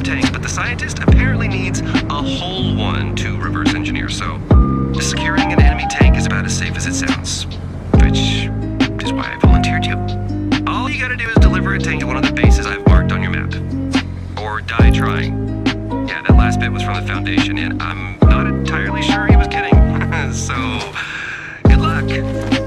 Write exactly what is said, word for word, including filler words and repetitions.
of tanks, but the scientist apparently needs a whole one to reverse engineer, so securing an enemy tank is about as safe as it sounds, which is why I volunteered you. All you gotta do is deliver a tank to one of the bases I've marked on your map. Or die trying. Yeah, that last bit was from the Foundation, and I'm not entirely sure he was kidding. So, good luck.